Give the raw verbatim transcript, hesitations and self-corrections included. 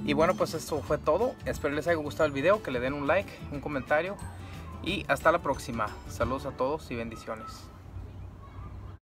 Y bueno, pues esto fue todo. Espero les haya gustado el video, que le den un like, un comentario y hasta la próxima. Saludos a todos y bendiciones.